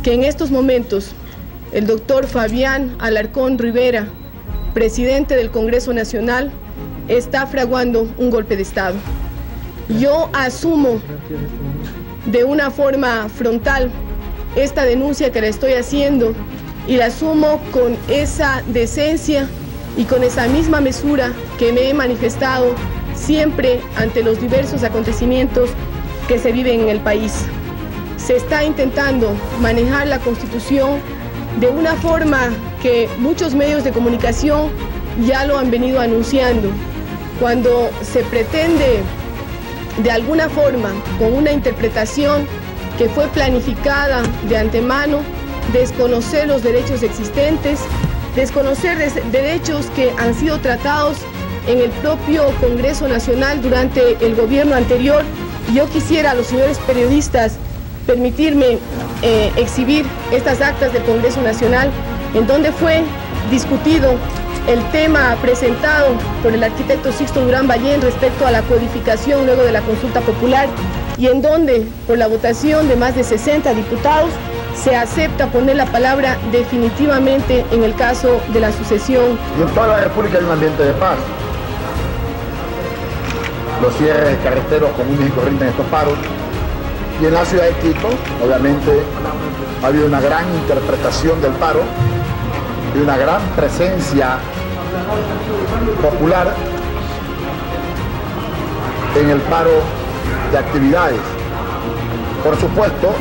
que en estos momentos el doctor Fabián Alarcón Rivera, presidente del Congreso Nacional, está fraguando un golpe de Estado. Yo asumo de una forma frontal esta denuncia que le estoy haciendo y la asumo con esa decencia y con esa misma mesura que me he manifestado siempre ante los diversos acontecimientos que se viven en el país. Se está intentando manejar la Constitución de una forma que muchos medios de comunicación ya lo han venido anunciando, cuando se pretende de alguna forma, con una interpretación que fue planificada de antemano, desconocer los derechos existentes, desconocer derechos que han sido tratados en el propio Congreso Nacional durante el gobierno anterior. Yo quisiera a los señores periodistas permitirme exhibir estas actas del Congreso Nacional, en donde fue discutido el tema presentado por el arquitecto Sixto Durán Ballén respecto a la codificación luego de la consulta popular, y en donde, por la votación de más de 60 diputados, se acepta poner la palabra definitivamente en el caso de la sucesión. Y en toda la República hay un ambiente de paz. Los cierres de carreteros comunes y corrientes en estos paros. Y en la ciudad de Quito, obviamente, ha habido una gran interpretación del paro y una gran presencia popular en el paro de actividades. Por supuesto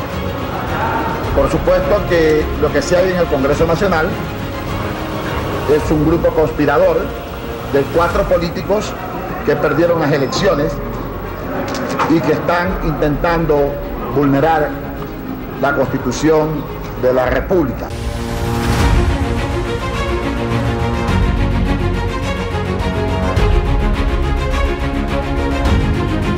que lo que se hay en el Congreso Nacional es un grupo conspirador de 4 políticos que perdieron las elecciones y que están intentando vulnerar la Constitución de la República.